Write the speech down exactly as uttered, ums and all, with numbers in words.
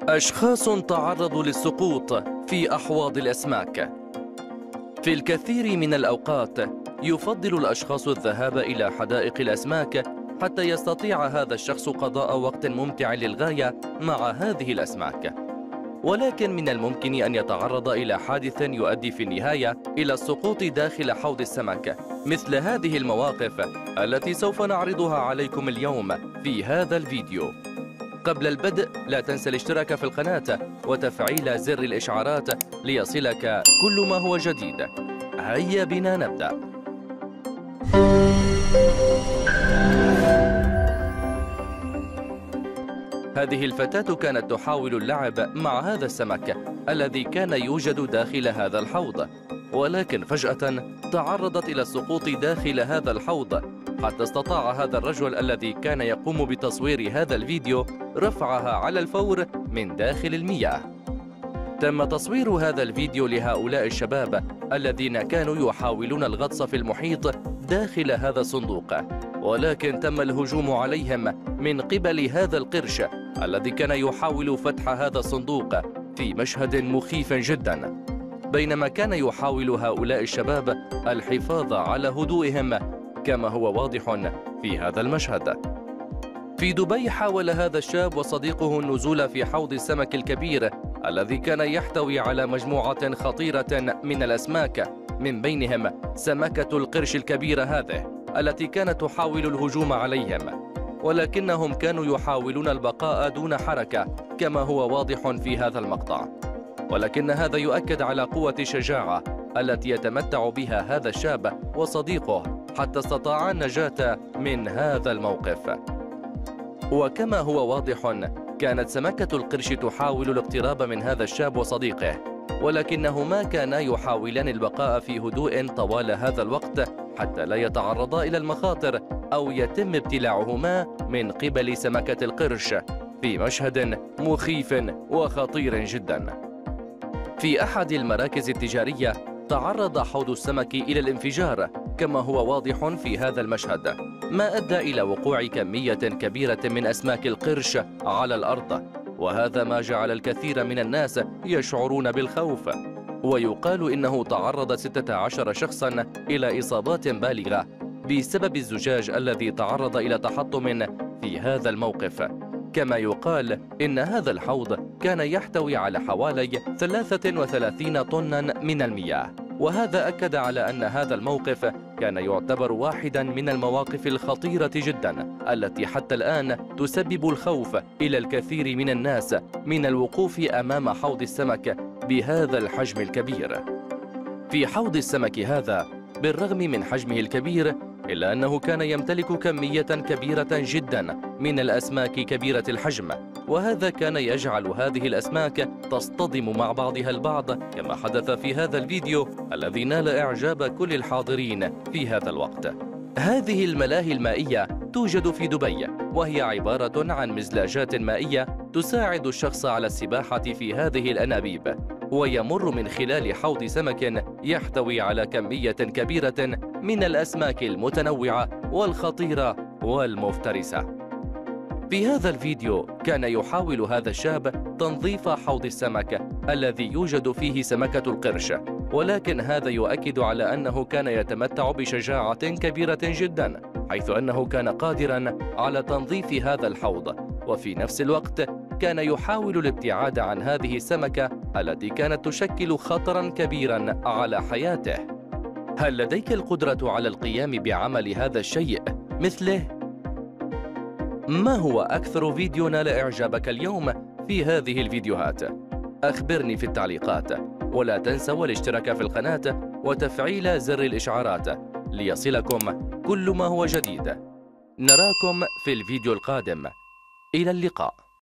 أشخاص تعرضوا للسقوط في أحواض الأسماك. في الكثير من الأوقات يفضل الأشخاص الذهاب إلى حدائق الأسماك حتى يستطيع هذا الشخص قضاء وقت ممتع للغاية مع هذه الأسماك، ولكن من الممكن أن يتعرض إلى حادث يؤدي في النهاية إلى السقوط داخل حوض السمك، مثل هذه المواقف التي سوف نعرضها عليكم اليوم في هذا الفيديو. قبل البدء لا تنسى الاشتراك في القناة وتفعيل زر الإشعارات ليصلك كل ما هو جديد. هيا بنا نبدأ. هذه الفتاة كانت تحاول اللعب مع هذا السمك الذي كان يوجد داخل هذا الحوض، ولكن فجأة تعرضت إلى السقوط داخل هذا الحوض، حتى استطاع هذا الرجل الذي كان يقوم بتصوير هذا الفيديو رفعها على الفور من داخل المياه. تم تصوير هذا الفيديو لهؤلاء الشباب الذين كانوا يحاولون الغطس في المحيط داخل هذا الصندوق، ولكن تم الهجوم عليهم من قبل هذا القرش الذي كان يحاول فتح هذا الصندوق في مشهد مخيف جدا، بينما كان يحاول هؤلاء الشباب الحفاظ على هدوئهم كما هو واضح في هذا المشهد. في دبي حاول هذا الشاب وصديقه النزول في حوض السمك الكبير الذي كان يحتوي على مجموعة خطيرة من الأسماك، من بينهم سمكة القرش الكبيرة هذه التي كانت تحاول الهجوم عليهم، ولكنهم كانوا يحاولون البقاء دون حركة كما هو واضح في هذا المقطع. ولكن هذا يؤكد على قوة الشجاعة التي يتمتع بها هذا الشاب وصديقه حتى استطاعا النجاة من هذا الموقف. وكما هو واضح كانت سمكة القرش تحاول الاقتراب من هذا الشاب وصديقه، ولكنهما كانا يحاولان البقاء في هدوء طوال هذا الوقت حتى لا يتعرضا إلى المخاطر أو يتم ابتلاعهما من قبل سمكة القرش في مشهد مخيف وخطير جدا. في أحد المراكز التجارية تعرض حوض السمك إلى الانفجار كما هو واضح في هذا المشهد، ما أدى إلى وقوع كمية كبيرة من أسماك القرش على الأرض، وهذا ما جعل الكثير من الناس يشعرون بالخوف. ويقال إنه تعرض ستة عشر شخصا إلى إصابات بالغة بسبب الزجاج الذي تعرض إلى تحطم في هذا الموقف. كما يقال إن هذا الحوض كان يحتوي على حوالي ثلاثة وثلاثين طنا من المياه، وهذا أكد على أن هذا الموقف كان يعتبر واحدا من المواقف الخطيرة جدا التي حتى الآن تسبب الخوف إلى الكثير من الناس من الوقوف أمام حوض السمك بهذا الحجم الكبير. في حوض السمك هذا بالرغم من حجمه الكبير إلا أنه كان يمتلك كمية كبيرة جدا من الأسماك كبيرة الحجم، وهذا كان يجعل هذه الأسماك تصطدم مع بعضها البعض كما حدث في هذا الفيديو الذي نال إعجاب كل الحاضرين في هذا الوقت. هذه الملاهي المائية توجد في دبي، وهي عبارة عن مزلاجات مائية تساعد الشخص على السباحة في هذه الأنابيب، ويمر من خلال حوض سمك يحتوي على كمية كبيرة من الأسماك المتنوعة والخطيرة والمفترسة. في هذا الفيديو كان يحاول هذا الشاب تنظيف حوض السمك الذي يوجد فيه سمكة القرش، ولكن هذا يؤكد على أنه كان يتمتع بشجاعة كبيرة جدا، حيث أنه كان قادرا على تنظيف هذا الحوض، وفي نفس الوقت كان يحاول الابتعاد عن هذه السمكة التي كانت تشكل خطرا كبيرا على حياته. هل لديك القدرة على القيام بعمل هذا الشيء مثله؟ ما هو أكثر فيديو نال إعجابك اليوم في هذه الفيديوهات؟ أخبرني في التعليقات، ولا تنسوا الاشتراك في القناة وتفعيل زر الإشعارات ليصلكم كل ما هو جديد. نراكم في الفيديو القادم. إلى اللقاء.